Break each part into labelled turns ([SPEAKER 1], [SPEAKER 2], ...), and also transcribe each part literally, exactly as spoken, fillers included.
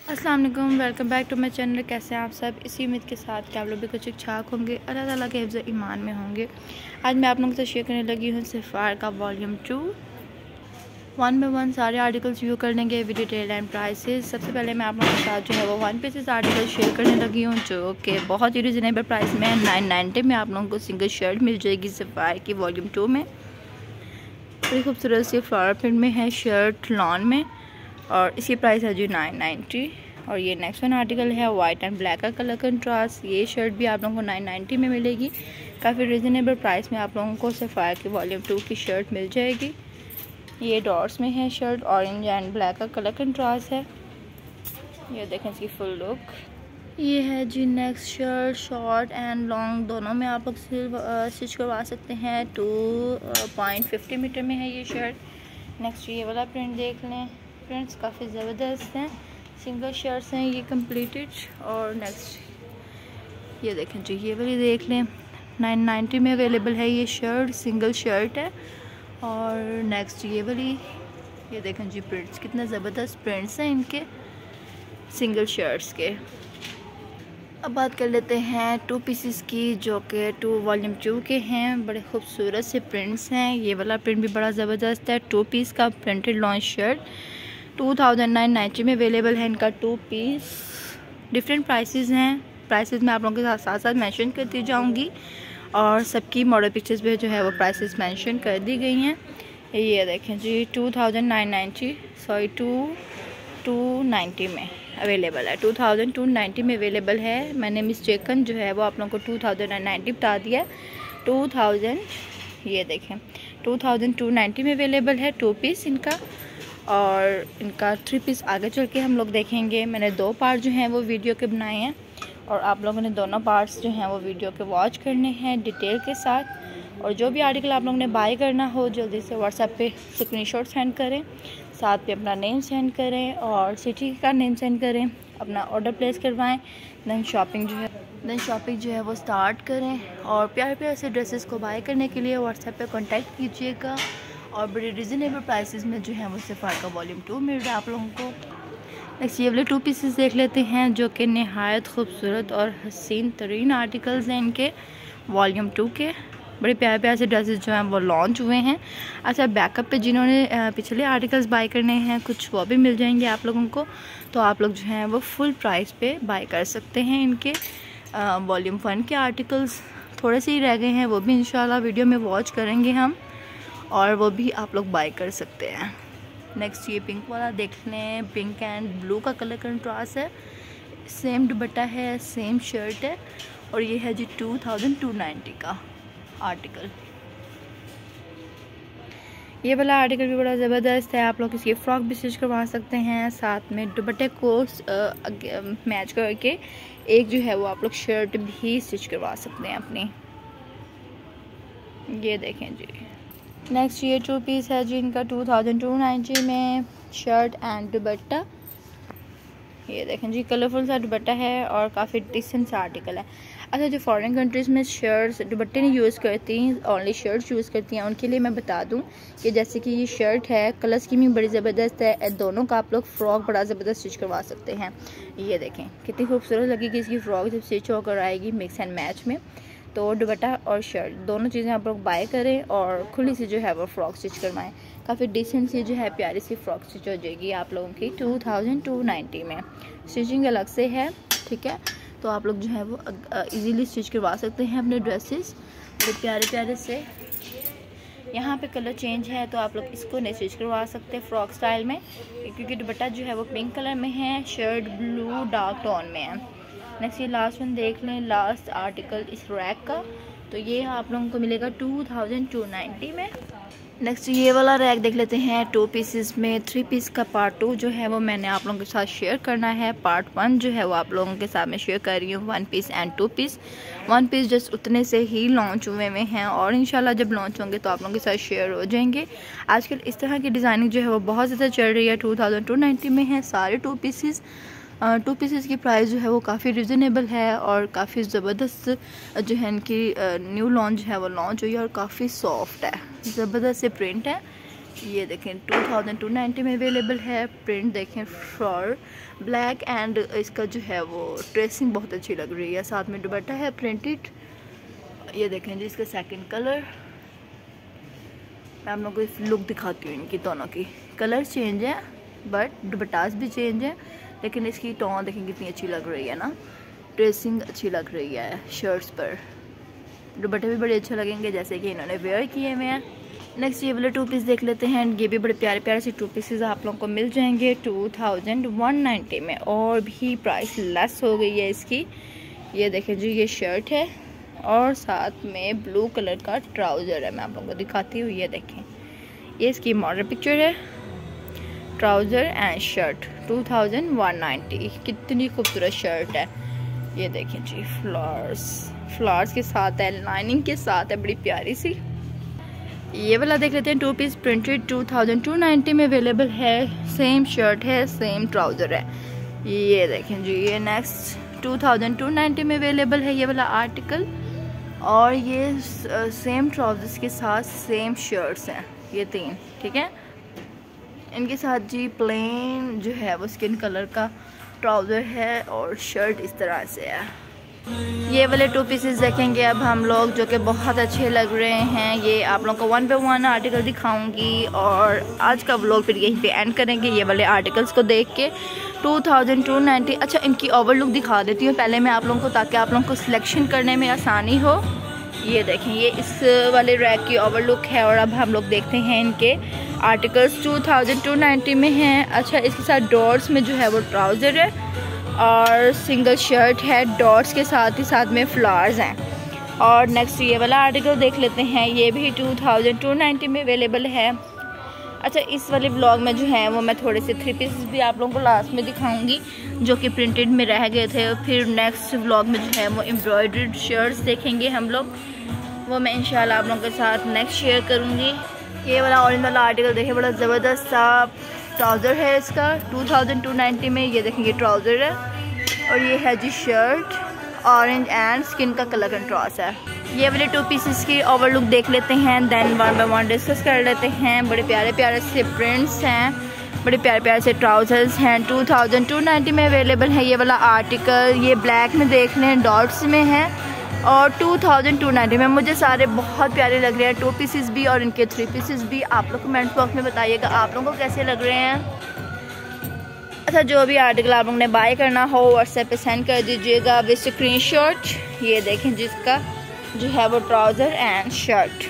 [SPEAKER 1] अस्सलाम वालेकुम, welcome back to my channel. कैसे हैं आप सब? इसी उम्मीद के साथ कि आप लोग भी कुछ ठीक ठाक होंगे, अल्लाह ताला के हिफ्ज़ ईमान में होंगे। आज मैं आप लोगों से शेयर करने लगी हूँ सफ़ायर का volume two. One by one सारे आर्टिकल्स व्यू कर लेंगे विद डिटेल एंड प्राइसेस। सबसे पहले मैं आप लोगों के साथ जो है वो वन पीसेस आर्टिकल शेयर करने लगी हूँ, जो कि बहुत ही रिजनेबल प्राइस में है। नाइन नाइन्टी में आप लोगों को सिंगल शर्ट मिल जाएगी सफ़ायर की वॉल्यूम टू में। बड़ी खूबसूरत सी फ्लावर प्रिंट में है शर्ट लॉन में, और इसकी प्राइस है जी नाइन नाइन्टी। और ये नेक्स्ट वन आर्टिकल है वाइट एंड ब्लैक का कलर कंट्रास्ट। ये शर्ट भी आप लोगों को नाइन नाइन्टी में मिलेगी। काफ़ी रिजनेबल प्राइस में आप लोगों को सफ़ायर की वॉल्यूम टू की शर्ट मिल जाएगी। ये डॉट्स में है शर्ट, ऑरेंज एंड ब्लैक का कलर कंट्रास्ट है। ये देखें इसकी फुल लुक। ये है जी next shirt, short and long दोनों में आप लोग स्टिच करवा सकते हैं। टू पॉइंट फिफ्टी मीटर में है ये शर्ट। नेक्स्ट ये वाला प्रिंट देख लें, प्रिंट्स काफ़ी ज़बरदस्त हैं। सिंगल शर्ट्स हैं ये कंप्लीटेड। और नेक्स्ट ये देखें जी, ये वाली देख लें, नाइन नाइन्टी में अवेलेबल है ये शर्ट, सिंगल शर्ट है। और नेक्स्ट ये वाली, ये देखें जी प्रिंट्स, कितने ज़बरदस्त प्रिंट्स हैं इनके सिंगल शर्ट्स के। अब बात कर लेते हैं टू पीसेस की, जो कि टू वॉल्यूम टू के हैं। बड़े खूबसूरत से प्रिंट्स हैं। ये वाला प्रिंट भी बड़ा ज़बरदस्त है। टू पीस का printed launch shirt two thousand nine ninety में अवेलेबल है इनका टू पीस। डिफरेंट प्राइसेस हैं, प्राइसेस मैं आप लोगों के साथ साथ साथ मेंशन करती जाऊंगी, और सबकी मॉडल पिक्चर्स पे जो है वो प्राइसेस मेंशन कर दी गई हैं। ये देखें जी, two thousand nine ninety sorry two two ninety में अवेलेबल है। टू थाउजेंड टू नाइन्टी में अवेलेबल है। मैंने मिस्टेकन जो है वो आप लोगों को टू थाउजेंड नाइन्टी बता दिया। टू थाउजेंड ये देखें टू थाउजेंड टू नाइन्टी में अवेलेबल है टू पीस इनका। और इनका थ्री पीस आगे चल के हम लोग देखेंगे। मैंने दो पार्ट जो हैं वो वीडियो के बनाए हैं, और आप लोगों ने दोनों पार्ट्स जो हैं वो वीडियो के वॉच करने हैं डिटेल के साथ। और जो भी आर्टिकल आप लोगों ने बाय करना हो, जल्दी से व्हाट्सएप पे स्क्रीनशॉट सेंड करें, साथ पे अपना नेम सेंड करें और सिटी का नेम सेंड करें, अपना ऑर्डर प्लेस करवाएं। देन शॉपिंग जो है देन शॉपिंग जो है वो स्टार्ट करें। और प्यारे प्यारे से ड्रेसेस को बाय करने के लिए व्हाट्सएप पे कांटेक्ट कीजिएगा, और बड़े रिजनेबल प्राइसेस में जो है वो सफ़ायर का वॉल्यूम टू मिल रहा है आप लोगों को। नेक्स्ट ये वाले टू पीसेस देख लेते हैं, जो कि नहायत खूबसूरत और हसीन तरीन आर्टिकल्स हैं इनके वॉल्यूम टू के। बड़े प्यारे प्यारे से ड्रेसेस जो हैं वो लॉन्च हुए हैं। अच्छा, बैकअप पे जिन्होंने पिछले आर्टिकल्स बाय करने हैं कुछ, वो भी मिल जाएंगे आप लोगों को। तो आप लोग जो हैं वो फुल प्राइस पे बाय कर सकते हैं इनके वॉल्यूम वन के आर्टिकल्स। थोड़े से ही रह गए हैं, वो भी इंशाल्लाह वीडियो में वॉच करेंगे हम, और वो भी आप लोग बाय कर सकते हैं। नेक्स्ट ये पिंक वाला देख लें, पिंक एंड ब्लू का कलर कंट्रास्ट है। सेम दुपट्टा है, सेम शर्ट है, और ये है जी टू थाउजेंड टू नाइन्टी का आर्टिकल। ये वाला आर्टिकल भी बड़ा ज़बरदस्त है। आप लोग इसकी फ्रॉक भी स्टिच करवा सकते हैं, साथ में दुपट्टे को मैच करके एक जो है वो आप लोग शर्ट भी स्टिच करवा सकते हैं अपनी। ये देखें जी, नेक्स्ट ये टू पीस है जी इनका टू थाउजेंड टू नाइन्टी में, शर्ट एंड दुपट्टा। ये देखें जी, कलरफुल सा दुपट्टा है और काफ़ी डिसेंट सा आर्टिकल है। अच्छा, जो फॉरेन कंट्रीज़ में शर्ट्स दुपट्टे नहीं यूज़ करती, ओनली शर्ट्स यूज़ करती हैं, उनके लिए मैं बता दूं कि जैसे कि ये शर्ट है, कलर स्कीमिंग बड़ी ज़बरदस्त है। दोनों का आप लोग फ्रॉक बड़ा ज़बरदस्त स्टिच करवा सकते हैं। ये देखें कितनी खूबसूरत लगेगी इसकी फ्रॉक जब स्टिच होकर आएगी मिक्स एंड मैच में। तो दुपट्टा और शर्ट दोनों चीज़ें आप लोग बाय करें, और खुली सी जो है वो फ्रॉक स्टिच करवाएं। काफ़ी डिसेंट सी जो है प्यारी सी फ्रॉक स्टिच हो जाएगी आप लोगों की टू थाउजेंड टू नाइन्टी में। स्टिचिंग अलग से है, ठीक है, तो आप लोग जो है वो इजीली स्टिच करवा सकते हैं अपने ड्रेसेस तो प्यारे प्यारे से। यहाँ पे कलर चेंज है, तो आप लोग इसको नहीं स्टिच करवा सकते फ्रॉक स्टाइल में, क्योंकि दुपट्टा जो है वो पिंक कलर में है, शर्ट ब्लू डार्क टोन में है। नेक्स्ट ये लास्ट वन देख लें, लास्ट आर्टिकल इस रैक का, तो ये आप लोगों को मिलेगा टू थाउजेंड टू नाइन्टी में। नेक्स्ट ये वाला रैक देख लेते हैं, टू पीसेस में थ्री पीस का पार्ट टू जो है वो मैंने आप लोगों के साथ शेयर करना है। पार्ट वन जो है वो आप लोगों के साथ मैं शेयर कर रही हूँ, one piece and two piece. One piece just उतने से ही लॉन्च हुए में हैं, और इंशाल्लाह जब लॉन्च होंगे तो आप लोगों के साथ शेयर हो जाएंगे। आजकल इस तरह की डिज़ाइनिंग जो है वो बहुत ज़्यादा चल रही है। टू थाउजेंड टू नाइन्टी में है सारे टू पीसेस। टू पीसेस की प्राइस जो है वो काफ़ी रिजनेबल है, और काफ़ी ज़बरदस्त जो है इनकी न्यू लॉन्च है वो लॉन्च हुई है, और काफ़ी सॉफ्ट है, ज़बरदस्त से प्रिंट है। ये देखें टू थाउजेंड टू नाइन्टी में अवेलेबल है। प्रिंट देखें फ्लोर ब्लैक एंड इसका जो है वो ट्रेसिंग बहुत अच्छी लग रही है। साथ में दुपट्टा है प्रिंटेड। ये देखें जी इसका सेकंड कलर। मैं आप लोगों को लुक दिखाती हूँ इनकी दोनों की। कलर चेंज है बट दुपट्टास भी चेंज है, लेकिन इसकी टोन देखें कितनी अच्छी लग रही है ना। ट्रेसिंग अच्छी लग रही है शर्ट्स पर। दुपट्टे भी बड़े अच्छे लगेंगे जैसे कि इन्होंने वेयर किए हुए हैं। नेक्स्ट ये वाले टू पीस देख लेते हैं। ये भी बड़े प्यारे प्यारे से टू पीसेस आप लोगों को मिल जाएंगे टू थाउजेंड वन नाइन्टी में, और भी प्राइस लेस हो गई है इसकी। ये देखें जी ये शर्ट है और साथ में ब्लू कलर का ट्राउज़र है। मैं आप लोगों को दिखाती हूँ। ये देखें ये इसकी मॉडल पिक्चर है। Trouser and shirt two thousand one ninety. कितनी खूबसूरत शर्ट है। ये देखें जी फ्लावर्स फ्लावर्स के साथ है, लाइनिंग के साथ है, बड़ी प्यारी सी। ये वाला देख लेते हैं। Two piece printed two thousand two ninety में अवेलेबल है। सेम शर्ट है सेम ट्राउज़र है। ये देखें जी ये next two thousand two ninety में अवेलेबल है ये वाला आर्टिकल, और ये सेम ट्राउज़र्स के साथ सेम शर्ट्स हैं ये तीन। ठीक है, इनके साथ जी प्लेन जो है वो स्किन कलर का ट्राउज़र है और शर्ट इस तरह से है। ये वाले टू पीसेस देखेंगे अब हम लोग, जो कि बहुत अच्छे लग रहे हैं। ये आप लोगों को वन पे वन आर्टिकल दिखाऊंगी और आज का व्लॉग फिर यहीं पे एंड करेंगे ये वाले आर्टिकल्स को देख के। Two thousand two ninety. अच्छा इनकी ओवरलुक दिखा देती हूँ पहले मैं आप लोगों को, ताकि आप लोगों को सिलेक्शन करने में आसानी हो। ये देखें ये इस वाले रैक की ओवरलुक है, और अब हम लोग देखते हैं इनके articles two thousand two ninety में हैं। अच्छा इसके साथ डॉट्स में जो है वो ट्राउज़र है और सिंगल शर्ट है डॉट्स के साथ ही साथ में फ्लावर्स हैं। और नेक्स्ट ये वाला आर्टिकल देख लेते हैं। ये भी टू थाउजेंड टू नाइन्टी में अवेलेबल है। अच्छा इस वाले ब्लॉग में जो है वो मैं थोड़े से थ्री पीसेस भी आप लोगों को लास्ट में दिखाऊंगी जो कि प्रिंटेड में रह गए थे। फिर नेक्स्ट व्लॉग में जो है वो एम्ब्रॉयडर्ड शर्ट्स देखेंगे हम लोग, वो मैं इंशाल्लाह आप लोगों के साथ नेक्स्ट शेयर करूँगी। ये वाला ऑरेंज वाला आर्टिकल देखिए बड़ा ज़बरदस्त सा ट्राउज़र है इसका टू थाउजेंड टू नाइन्टी में। ये देखेंगे ट्राउज़र है और ये है जी शर्ट ऑरेंज एंड स्किन का कलर कंट्रास्ट है। ये वाले टू पीसेस की ओवरलुक देख लेते हैं, then one by one discuss कर लेते हैं। बड़े प्यारे प्यारे से प्रिंट्स हैं, बड़े प्यारे प्यारे से ट्राउज़र्स हैं। टू थाउजेंड टू नाइन्टी में अवेलेबल है ये वाला आर्टिकल। ये ब्लैक में देख लें डॉट्स में है और टू थाउजेंड टू नाइन्टी में। मुझे सारे बहुत प्यारे लग रहे हैं, टू पीसेस भी और इनके थ्री पीसेस भी। आप लोग कमेंट बॉक्स में बताइएगा आप लोगों को कैसे लग रहे हैं। अच्छा जो भी आर्टिकल आप लोगों ने बाय करना हो व्हाट्सएप पे सेंड कर दीजिएगा विद स्क्रीनशॉट। ये देखें जिसका जो है वो ट्राउज़र एंड शर्ट।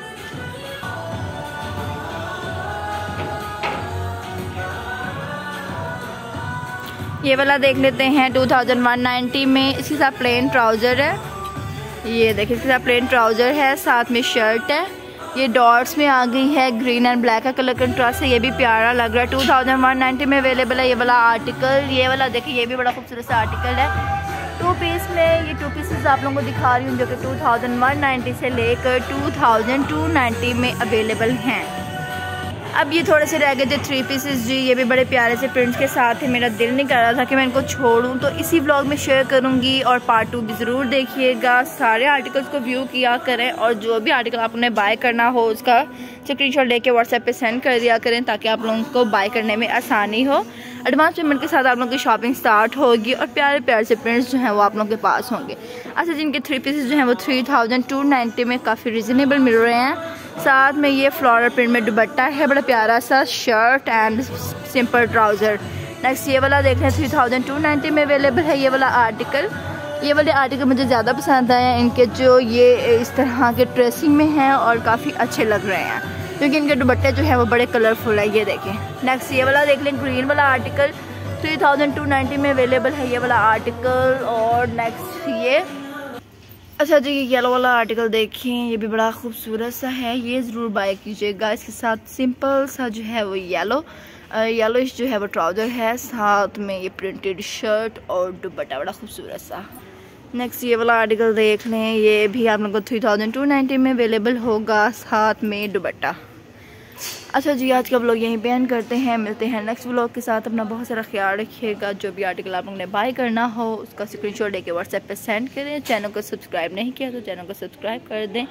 [SPEAKER 1] ये वाला देख लेते हैं टू थाउजेंड वन नाइन्टी में। इसके साथ प्लेन ट्राउज़र है। ये देखिए इसके साथ प्लेन ट्राउज़र है, साथ में शर्ट है। ये डॉट्स में आ गई है, ग्रीन एंड ब्लैक का कलर कंट्रास्ट है। ये भी प्यारा लग रहा है। टू थाउजेंड वन नाइन्टी में अवेलेबल है ये वाला आर्टिकल। ये वाला देखिए ये भी बड़ा खूबसूरत सा आर्टिकल है टू पीस में। ये टू पीसेस आप लोगों को दिखा रही हूँ जो कि टू थाउजेंड वन नाइन्टी से लेकर टू थाउजेंड टू नाइन्टी में अवेलेबल हैं। अब ये थोड़े से रह गए थे थ्री पीसेस जी। ये भी बड़े प्यारे से प्रिंट्स के साथ है। मेरा दिल नहीं कर रहा था कि मैं इनको छोड़ूं, तो इसी व्लॉग में शेयर करूंगी और पार्ट टू भी ज़रूर देखिएगा। सारे आर्टिकल्स को व्यू किया करें और जो भी आर्टिकल आपने बाय करना हो उसका स्क्रीनशॉट लेके व्हाट्सएप पे सेंड कर दिया करें ताकि आप लोगों को बाय करने में आसानी हो। एडवांस पेमेंट के साथ आप लोगों की शॉपिंग स्टार्ट होगी और प्यारे प्यारे से प्रिंट्स जो हैं वो आप लोगों के पास होंगे। अच्छा जिनके थ्री पीसेस जो हैं वो थ्री थाउजेंड टू नाइन्टी में काफ़ी रिजनेबल मिल रहे हैं। साथ में ये फ्लोरल प्रिंट में दुपट्टा है, बड़ा प्यारा सा shirt and simple trouser. Next ये वाला देख रहे हैं थ्री थाउजेंड टू नाइन्टी में अवेलेबल है ये वाला आर्टिकल। ये वाले आर्टिकल मुझे ज़्यादा पसंद आए हैं, इनके जो ये इस तरह के ड्रेसिंग में हैं और काफ़ी अच्छे लग रहे हैं क्योंकि इनके दुपट्टे जो है वो बड़े कलरफुल है। ये देखें। नेक्स्ट ये वाला देख लें ग्रीन वाला article three thousand two ninety में अवेलेबल है ये वाला आर्टिकल। और नेक्स्ट ये अच्छा जी ये येलो वाला आर्टिकल देखें, ये भी बड़ा खूबसूरत सा है, ये ज़रूर बाय कीजिएगा। इसके साथ सिंपल सा जो है वो येलो येलोइश जो है वो ट्राउज़र है, साथ में ये प्रिंटेड शर्ट और दुपट्टा बड़ा खूबसूरत सा। नेक्स्ट ये वाला आर्टिकल देख लें, ये भी आप लोगों को थ्री थाउजेंड टू नाइन्टी में अवेलेबल होगा, साथ में दुपट्टा। अच्छा जी आज का व्लॉग यहीं पे एंड करते हैं, मिलते हैं नेक्स्ट व्लॉग के साथ। अपना बहुत सारा ख्याल रखिएगा। जो भी आर्टिकल आप लोगों ने बाय करना हो उसका स्क्रीनशॉट लेके व्हाट्सएप पे सेंड करें। चैनल को सब्सक्राइब नहीं किया तो चैनल को सब्सक्राइब कर दें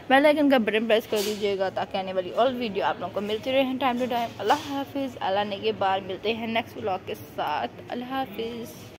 [SPEAKER 1] बेल आइकन का बटन प्रेस कर दीजिएगा ताकि आने वाली ऑल वीडियो आप लोगों को मिलती रहे टाइम टू टाइम। अल्लाह हाफिज़। अल्लाह ने के बाद मिलते हैं नेक्स्ट व्लॉग के साथ। अल्लाह हाफिज़।